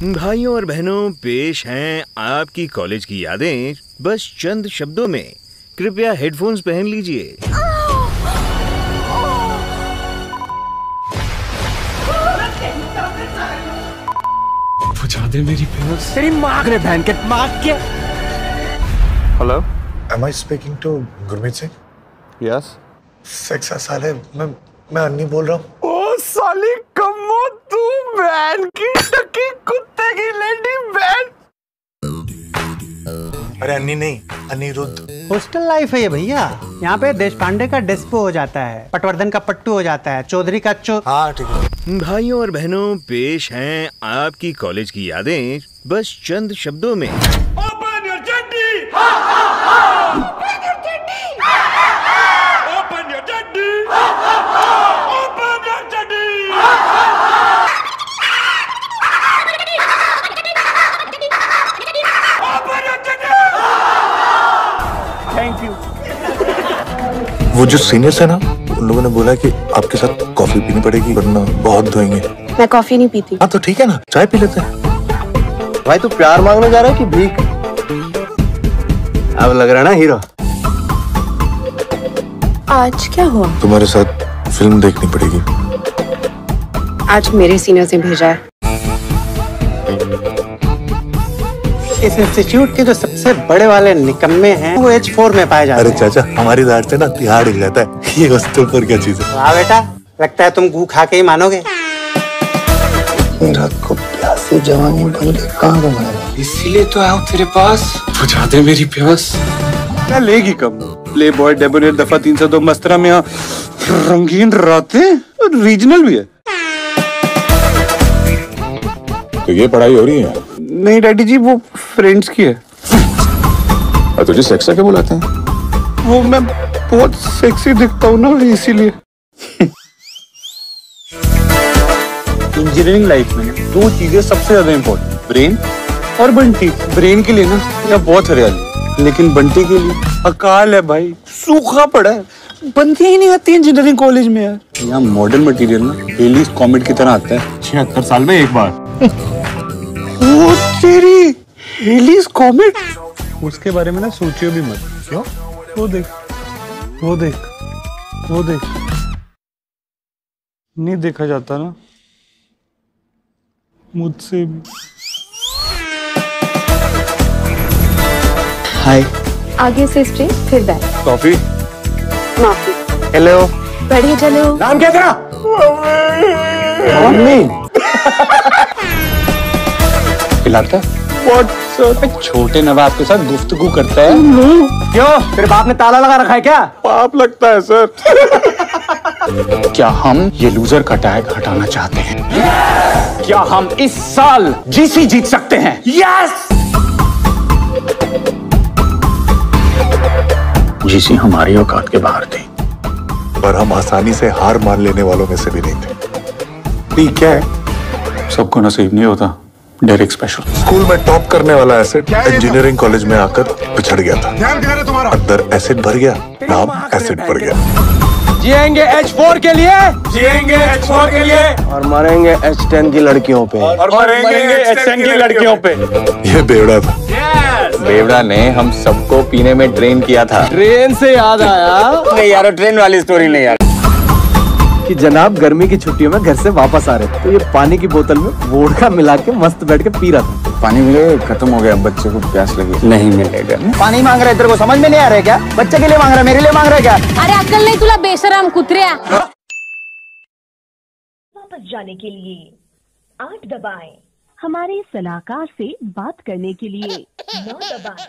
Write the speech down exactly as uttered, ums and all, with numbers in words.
भाइयों और बहनों, पेश हैं आपकी कॉलेज की यादें बस चंद शब्दों में। कृपया हेडफोन्स पहन लीजिए। बुझा दे मेरी प्यास। तेरी माँ ने बहन के माँ के। Hello, Am I speaking to Gurmeet Singh? Yes. सेक्स साले मैं मैं अन्नी बोल रहा हूँ। ओ साली कम्मो, तू बहन की टकी कुत्ते की लेडी बहन। अरे अन्नी नहीं, अनिरुद्ध। हॉस्टल लाइफ है ये भैया। यहाँ पे देश पांडे का डेस्पो हो जाता है, पटवर्धन का पट्टू हो जाता है, चौधरी का चो। हाँ ठीक है। भाइयों और बहनों, पेश हैं आपकी कॉलेज की यादें बस चंद शब्दों में। Open your jetty! Ha ha ha! Open your jetty! Ha ha ha! Open your jetty! Ha ha ha! Open your jetty! Ha ha ha! Open your jetty! Thank you. वो जो सीनियर्स है ना, उन लोगों ने बोला कि आपके साथ कॉफी पीनी पड़ेगी वरना बहुत धोएंगे। मैं कॉफी नहीं पीती। हाँ तो ठीक है ना, चाय पी लेते हैं। भाई तू प्यार मांगने जा रहा है कि भीख? अब लग रहा है ना हीरो। आज क्या हुआ? तुम्हारे साथ फिल्म देखनी पड़ेगी। आज मेरे सीनियर्स ने भेजा है। इस इंस्टीट्यूट के जो सबसे बड़े वाले निकम्मे हैं वो एच फोर में पाए जाते अरे हैं। चाचा, हमारी दाढ़ से ना तिहाड़ हिल जाता है। ये हॉस्टल पर क्या चीज है? वाह बेटा, लगता है तुम गू खा के ही मानोगे। रात को प्यासी जवानी बन के कहाँ घुमाएगा? इसीलिए तो आया हूँ तेरे पास। बुझा दे मेरी प्यास। क्या लेगी कम? प्ले बॉय डेबोनेट दफा तीन सौ दो मस्तरा में यहाँ रंगीन रातें और रीजनल भी है। तो ये पढ़ाई हो रही है? नहीं डैडी जी, वो फ्रेंड्स की है। और तुझे सेक्स के बुलाते हैं? वो मैं बहुत सेक्सी दिखता हूँ ना, इसीलिए। इंजीनियरिंग लाइफ में दो चीजें सबसे ज्यादा इम्पोर्टेंट, ब्रेन और बंटी। ब्रेन के लिए ना यहाँ बहुत हरियाली, लेकिन बंटी के लिए अकाल है भाई, सूखा पड़ा है। बंटियां ही नहीं आती इंजीनियरिंग कॉलेज में यार। यहाँ मॉडर्न मटेरियल ना हेलीज कॉमेट की तरह आता है छिहत्तर साल में एक बार। वो तेरी हेलीज कॉमेट, उसके बारे में ना सोचियो भी मत। क्यों? वो देख, वो देख, वो देख। नहीं देखा जाता ना मुझसे भी। हाय। आगे से स्ट्रेट फिर बैक। कॉफी। माफी। हेलो। बढ़िया चलो। नाम क्या तेरा? मम्मी। पिलाता है? व्हाट्सएप छोटे नवाब के साथ गुफ्तगू करता है। क्यों, तेरे बाप ने ताला लगा रखा है क्या? पाप लगता है सर। क्या हम ये लूजर का टैग हटाना चाहते हैं? क्या हम इस साल जीसी जीत सकते हैं? यस! जीसी हमारी औकात के बाहर थी, पर हम आसानी से हार मान लेने वालों में से भी नहीं थे। ठीक है, सबको नसीब नहीं होता। Derrick special. स्कूल में टॉप करने वाला एसिड इंजीनियरिंग कॉलेज में आकर पिछड़ गया था। अंदर एसिड भर गया, नाम एसिड भर गया। जिएंगे एच फोर के लिए, जिएंगे एच फोर के लिए और मरेंगे एच टेन की लड़कियों पे, और मरेंगे एच टेन की लड़कियों पे। ये बेवड़ा था। बेवड़ा ने हम सबको पीने में ट्रेन किया था। ट्रेन से याद आया। नहीं यार, ट्रेन वाली स्टोरी नहीं यार। कि जनाब गर्मी की छुट्टियों में घर से वापस आ रहे थे, तो ये पानी की बोतल में वोडका मिला के मस्त बैठ के पी रहा था। पानी मिले, खत्म हो गया, बच्चे को प्यास लगी। नहीं मिलेगा। पानी मांग रहे, तेरे को समझ में नहीं आ रहा है क्या? बच्चे के लिए मांग रहा है, मेरे लिए मांग रहा है क्या? अरे अक्ल नहीं तुला बेशरम कुतरिया। वापस जाने के लिए आठ दबाएं। हमारे सलाहकार से बात करने के लिए नौ दबाएं।